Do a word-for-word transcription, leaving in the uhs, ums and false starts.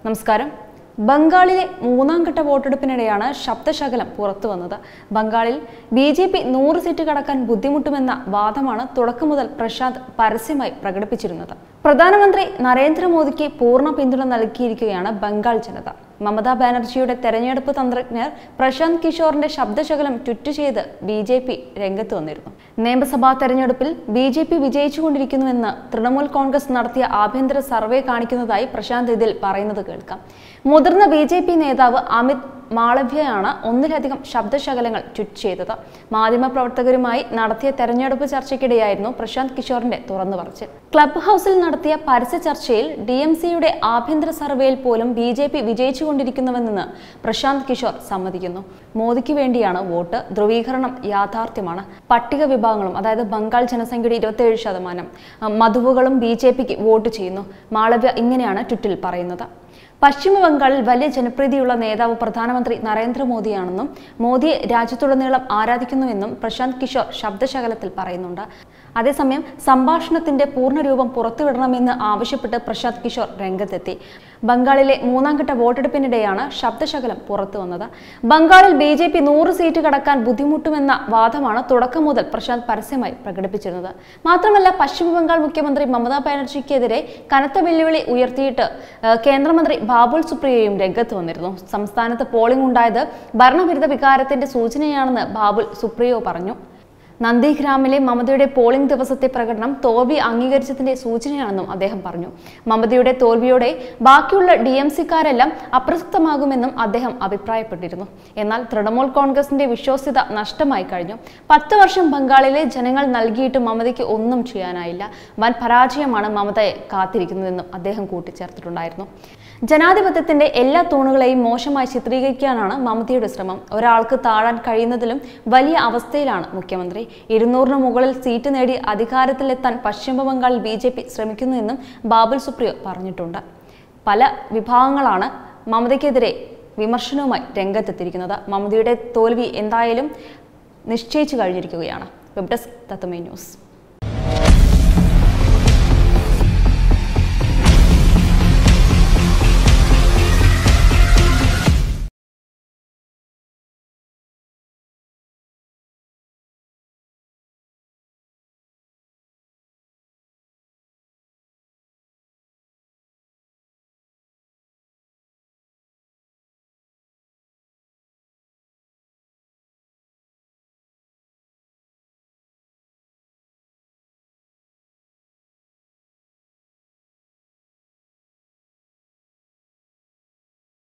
നമസ്കാരം. ബംഗാളിലെ മൂന്നാം ഘട്ട വോട്ടെടുപ്പിനിടെയാണ് ശബ്ദശകലം പുറത്തു വന്നത്. ബംഗാളിൽ ബി ജെ പി നൂറ് സീറ്റ് കടക്കാൻ ബുദ്ധിമുട്ടുമെന്ന വാദമാണ് തുടക്കം മുതൽ പ്രശാന്ത് പരസ്യമായി പ്രകടിപ്പിച്ചിരുന്നത്. പ്രധാനമന്ത്രി നരേന്ദ്രമോദിക്ക് പൂർണ്ണ പിന്തുണ നൽകിയിരിക്കുകയാണ് ബംഗാൾ ജനത. മമതാ ബാനർജിയുടെ തെരഞ്ഞെടുപ്പ് തന്ത്രജ്ഞർ പ്രശാന്ത് കിഷോറിന്റെ ശബ്ദശകലം ട്വീറ്റ് ചെയ്ത് ബി ജെ പി രംഗത്ത് വന്നിരുന്നു. നിയമസഭാ തെരഞ്ഞെടുപ്പിൽ ബി ജെ പി വിജയിച്ചുകൊണ്ടിരിക്കുന്നുവെന്ന് തൃണമൂൽ കോൺഗ്രസ് നടത്തിയ ആഭ്യന്തര സർവേ കാണിക്കുന്നതായി പ്രശാന്ത് ഇതിൽ പറയുന്നത് കേൾക്കാം. മുതിർന്ന ബി ജെ പി നേതാവ് അമിത് മാളവ്യയാണ് ഒന്നിലധികം ശബ്ദശകലങ്ങൾ ട്വീറ്റ് ചെയ്തത്. മാധ്യമപ്രവർത്തകരുമായി നടത്തിയ തെരഞ്ഞെടുപ്പ് ചർച്ചയ്ക്കിടെയായിരുന്നു പ്രശാന്ത് കിഷോറിന്റെ തുറന്നു പറച്ചിൽ. ക്ലബ് ഹൗസിൽ നടത്തിയ പരസ്യ ചർച്ചയിൽ ഡി എം സിയുടെ ആഭ്യന്തര സർവേയിൽ പോലും ബി ജെ പി വിജയിച്ചുകൊണ്ടിരിക്കുന്നുവെന്ന് പ്രശാന്ത് കിഷോർ സമ്മതിക്കുന്നു. മോദിക്ക് വേണ്ടിയാണ് വോട്ട്, ധ്രുവീകരണം യാഥാർത്ഥ്യമാണ്. പട്ടിക വിഭാഗങ്ങളും അതായത് ബംഗാൾ ജനസംഖ്യയുടെ ഇരുപത്തിയേഴ് ശതമാനം മധുവുകളും ബി ജെ പിക്ക് വോട്ട് ചെയ്യുന്നു. മാളവ്യ ഇങ്ങനെയാണ് ട്വിറ്റിൽ പറയുന്നത്. പശ്ചിമ ബംഗാളിൽ വലിയ ജനപ്രീതിയുള്ള നേതാവ് പ്രധാനമന്ത്രി നരേന്ദ്രമോദിയാണെന്നും മോദിയെ രാജ്യത്തുടനീളം ആരാധിക്കുന്നുവെന്നും പ്രശാന്ത് കിഷോർ ശബ്ദശകലത്തിൽ പറയുന്നുണ്ട്. അതേസമയം സംഭാഷണത്തിന്റെ പൂർണ്ണരൂപം പുറത്തുവിടണമെന്ന് ആവശ്യപ്പെട്ട് പ്രശാന്ത് കിഷോർ രംഗത്തെത്തി. ബംഗാളിലെ മൂന്നാം ഘട്ട വോട്ടെടുപ്പിനിടെയാണ് ശബ്ദശകലം പുറത്തു വന്നത്. ബംഗാളിൽ ബി ജെ പി നൂറ് സീറ്റ് കടക്കാൻ ബുദ്ധിമുട്ടുമെന്ന വാദമാണ് തുടക്കം മുതൽ പ്രശാന്ത് പരസ്യമായി പ്രകടിപ്പിച്ചിരുന്നത്. മാത്രമല്ല, പശ്ചിമ ബംഗാൾ മുഖ്യമന്ത്രി മമതാ ബാനർജിക്കെതിരെ കനത്ത വെല്ലുവിളി ഉയർത്തിയിട്ട് കേന്ദ്രമന്ത്രി ബാബുൽ സുപ്രിയോയും രംഗത്ത് വന്നിരുന്നു. സംസ്ഥാനത്ത് പോളിംഗ് ഉണ്ടായത് ഭരണവിരുദ്ധ വികാരത്തിന്റെ സൂചനയാണെന്ന് ബാബുൽ സുപ്രിയോ പറഞ്ഞു. നന്ദിഗ്രാമിലെ മമതയുടെ പോളിംഗ് ദിവസത്തെ പ്രകടനം തോൽവി അംഗീകരിച്ചതിന്റെ സൂചനയാണെന്നും അദ്ദേഹം പറഞ്ഞു. മമതയുടെ തോൽവിയോടെ ബാക്കിയുള്ള ഡി എം സിക്കാരെല്ലാം അപ്രസക്തമാകുമെന്നും അദ്ദേഹം അഭിപ്രായപ്പെട്ടിരുന്നു. എന്നാൽ തൃണമൂൽ കോൺഗ്രസിന്റെ വിശ്വാസ്യത നഷ്ടമായി കഴിഞ്ഞു. പത്ത് വർഷം ബംഗാളിലെ ജനങ്ങൾ നൽകിയിട്ട് മമതയ്ക്ക് ഒന്നും ചെയ്യാനായില്ല. വൻ പരാജയമാണ് മമതയെ കാത്തിരിക്കുന്നതെന്നും അദ്ദേഹം കൂട്ടിച്ചേർത്തിട്ടുണ്ടായിരുന്നു. ജനാധിപത്യത്തിന്റെ എല്ലാ തൂണുകളെയും മോശമായി ചിത്രീകരിക്കാനാണ് മമതയുടെ ശ്രമം. ഒരാൾക്ക് താഴാൻ കഴിയുന്നതിലും വലിയ അവസ്ഥയിലാണ് മുഖ്യമന്ത്രി. ഇരുന്നൂറിന് മുകളിൽ സീറ്റ് നേടി അധികാരത്തിലെത്താൻ പശ്ചിമ ബംഗാളിൽ ബി ജെ പി ശ്രമിക്കുന്നുവെന്നും ബാബുൽ സുപ്രിയോ പറഞ്ഞിട്ടുണ്ട്. പല വിഭാഗങ്ങളാണ് മമതയ്ക്കെതിരെ വിമർശനവുമായി രംഗത്തെത്തിയിരിക്കുന്നത്. മമതയുടെ തോൽവി എന്തായാലും നിശ്ചയിച്ചു കഴിഞ്ഞിരിക്കുകയാണ്. Web desk Tatwamayi news.